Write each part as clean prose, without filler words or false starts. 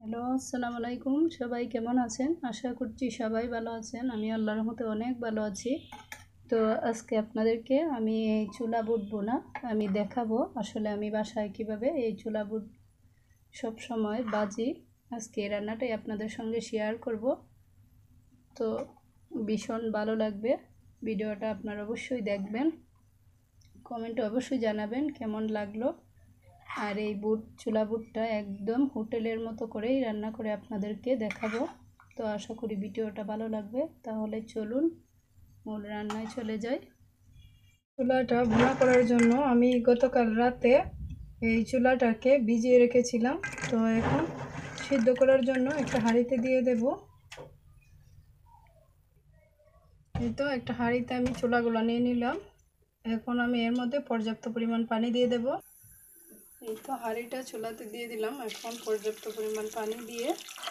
Hello, আসসালামু আলাইকুম। সবাই কেমন আছেন? আশা করছি সবাই ভালো আছেন। আমি আল্লাহর রহমতে অনেক ভালো আছি। তো আজকে আপনাদেরকে আমি এই চুলা বুট বোনা আমি দেখাবো। আসলে আমি বাসায় কিভাবে এই চুলা বুট সবসময় বাজি। আজকে এই রান্নাটাই আপনাদের সঙ্গে শেয়ার করব। তো ভীষণ ভালো লাগবে। ভিডিওটা আপনারা অবশ্যই দেখবেন, কমেন্টে অবশ্যই জানাবেন কেমন লাগলো। আর এই চুলা বুটটা একদম হোটেলের মতো করেই রান্না করে আপনাদেরকে দেখাবো। তো আশা করি ভিডিওটা ভালো লাগবে। তাহলে চলুন মূল রান্নায় চলে যাই। চুলাটা ভুনা করার জন্য আমি গতকাল রাতে এই চুলাটাকে ভিজিয়ে রেখেছিলাম। তো এখন সিদ্ধ করার জন্য একটা হাঁড়িতে দিয়ে দেব। এই তো একটা হাঁড়িতে আমি চুলাগুলো নিয়ে নিলাম। এখন আমি এর মধ্যে পর্যাপ্ত পরিমাণ পানি দিয়ে দেব। এই তো হাঁড়িটা চুলাতে দিয়ে দিলাম। এখন পর্যাপ্ত পরিমাণ পানি দিয়ে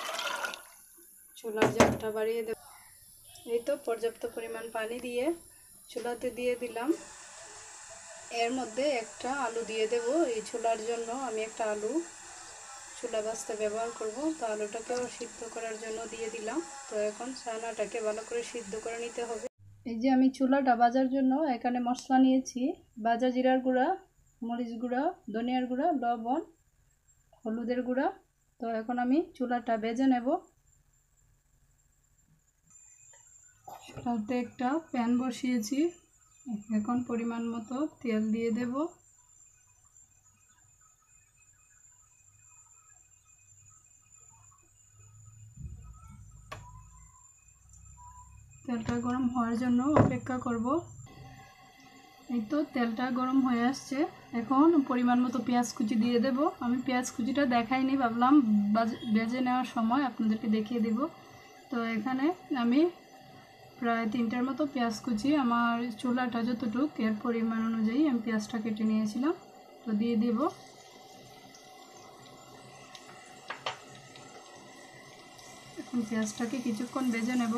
চুলার জালটা বাড়িয়ে দেব। এই তো পর্যাপ্ত পরিমাণ পানি দিয়ে চুলাতে দিয়ে দিলাম। এর মধ্যে একটা আলু দিয়ে দেব। এই চুলার জন্য আমি একটা আলু চুলা বাছতে ব্যবহার করব। তো আলুটাকেও সিদ্ধ করার জন্য দিয়ে দিলাম। তো এখন চানাটাকে ভালো করে সিদ্ধ করে নিতে হবে। এই যে আমি চুলাটা বাজার জন্য এখানে মশলা নিয়েছি। ভাজা জিরার গুঁড়া, মরিচ গুঁড়া, ধনিয়ার গুঁড়া, লবণ, হলুদের গুঁড়া। তো এখন আমি চুলাটা ভেজে নেব। তাতে একটা প্যান বসিয়েছি। এখন পরিমাণ মতো তেল দিয়ে দেব। তেলটা গরম হওয়ার জন্য অপেক্ষা করব। এই তো তেলটা গরম হয়ে আসছে। এখন পরিমাণ মতো পেঁয়াজ কুচি দিয়ে দেব। আমি পেঁয়াজ কুচিটা দেখাইনি, ভাবলাম ভেজে নেওয়ার সময় আপনাদেরকে দেখিয়ে দেব। তো এখানে আমি প্রায় 3টার মতো পেঁয়াজ কুচি, আমার চুলাটা যতটুক এর পরিমাণ অনুযায়ী আমি পেঁয়াজটা কেটে নিয়েছিলাম। তো দিয়ে দেব। এখন পেঁয়াজটাকে কিছুক্ষণ ভেজে নেব।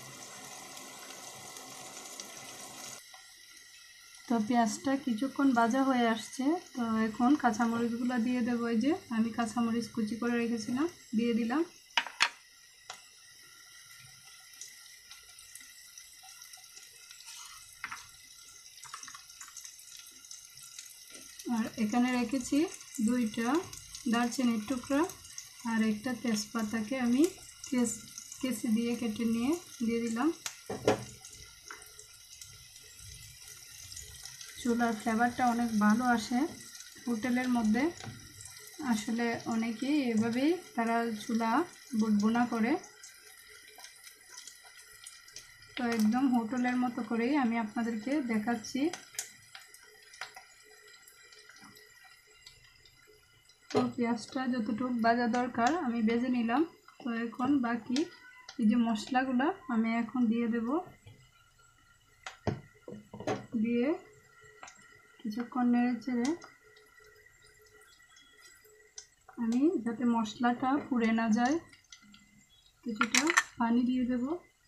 তো পেঁয়াজটা কিছুক্ষণ ভাজা হয়ে আসছে। তো এখন কাঁচামরিচগুলো দিয়ে দেবো। এই যে আমি কাঁচামরিচ কুচি করে রেখেছিলাম, দিয়ে দিলাম। আর এখানে রেখেছি 2টা দারচিনির টুকরা আর একটা তেজপাতাকে আমি কেচি দিয়ে কেটে নিয়ে দিয়ে দিলাম। চুলার ফ্লেভারটা অনেক ভালো আসে হোটেলের মধ্যে। আসলে অনেকেই এভাবেই তারা চুলা বোনা করে। তো একদম হোটেলের মতো করেই আমি আপনাদেরকে দেখাচ্ছি। তো পেঁয়াজটা যতটুকু ভাজা দরকার আমি ভেজে নিলাম। তো এখন বাকি এই যে মশলাগুলো আমি এখন দিয়ে দেব। দিয়ে কিছুক্ষণ নেড়ে চেড়ে আমি, যাতে মশলাটা পুড়ে না যায়, কিছুটা পানি দিয়ে দেব।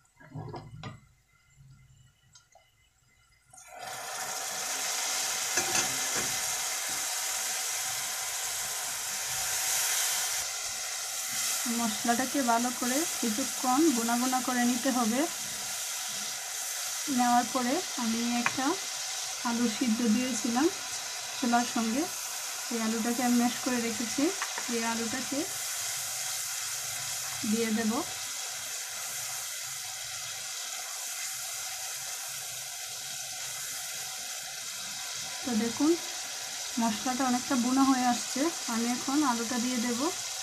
মশলাটাকে ভালো করে কিছুক্ষণ বোনা করে নিতে হবে। নেওয়ার পরে আমি একটা আলু সিদ্ধ দিয়েছিলাম চুলার সঙ্গে। এই আলুটাকে আমি ম্যাশ করে রেখেছি। এই আলুটাকে দিয়ে দেব। তো দেখুন মশলাটা অনেকটা বোনা হয়ে আসছে। আমি এখন আলুটা দিয়ে দেব।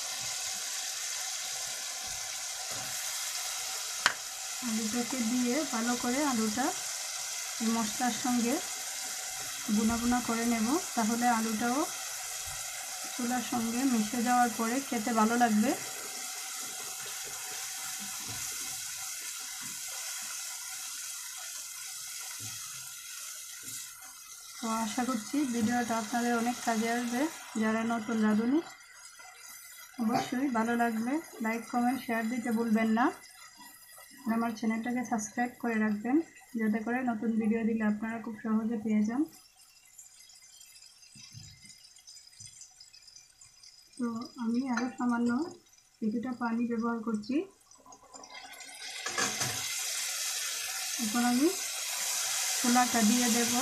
আলুটাকে দিয়ে ভালো করে আলুটা এই মশলার সঙ্গে বোনা করে নেব। তাহলে আলুটাও চুলার সঙ্গে মিশে যাওয়ার পরে খেতে ভালো লাগবে। তো আশা করছি ভিডিওটা আপনাদের অনেক কাজে আসবে। যারা নতুন রাঁধুনি অবশ্যই ভালো লাগবে। লাইক, কমেন্ট, শেয়ার দিতে ভুলবেন না। আর আমার চ্যানেলটাকে সাবস্ক্রাইব করে রাখবেন, যাতে করে নতুন ভিডিও দিলে আপনারা খুব সহজে পেয়ে যান। তো আমি আরও সামান্য কিছুটা পানি ব্যবহার করছি। এখন আমি ছোলাটা দিয়ে দেব।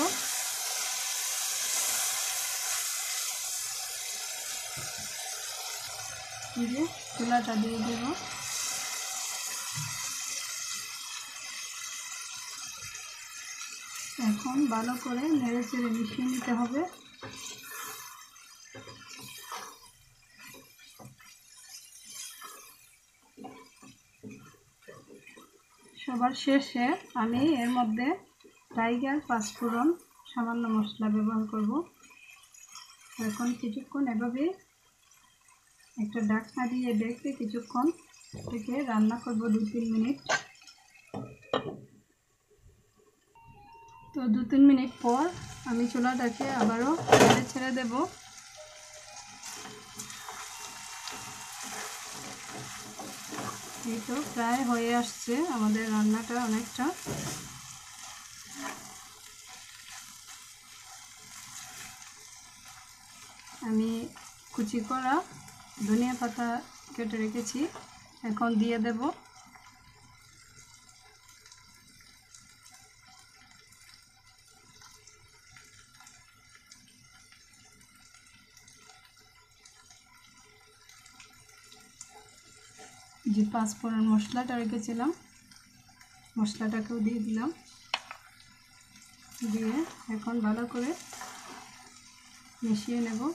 ছোলাটা দিয়ে দেব। এখন ভালো করে নেড়ে চেড়ে মিশিয়ে নিতে হবে। সবার শেষে আমি এর মধ্যে টাইগার পাঁচফোড়ন সামান্য মশলা ব্যবহার করব। এখন কিছুক্ষণ এভাবে একটা ঢাকনা দিয়ে ডেকে কিছুক্ষণ থেকে রান্না করব 2-3 মিনিট। তো 2-3 মিনিট পর আমি চুলাটাকে আবারও নেড়ে ছেড়ে দেব। এই তো প্রায় হয়ে আসছে আমাদের রান্নাটা অনেকটা। আমি কুচি করা ধনিয়া পাতা কেটে রেখেছি, এখন দিয়ে দেব। যে পাঁচফোড়ন মশলাটা রেখেছিলাম মশলাটাকেও দিয়ে দিলাম। দিয়ে এখন ভালো করে মিশিয়ে নেব।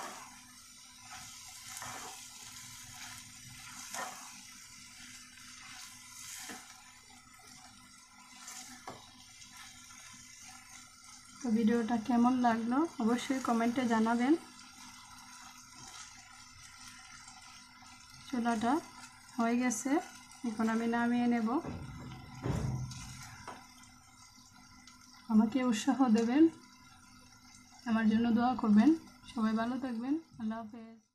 তো ভিডিওটা কেমন লাগলো অবশ্যই কমেন্টে জানাবেন। চুলাটা হয়ে গেছে, এখন আমি নামিয়ে নেব। আমাকে উৎসাহ দেবেন, আমার জন্য দোয়া করবেন। সবাই ভালো থাকবেন। আল্লাহ হাফেজ।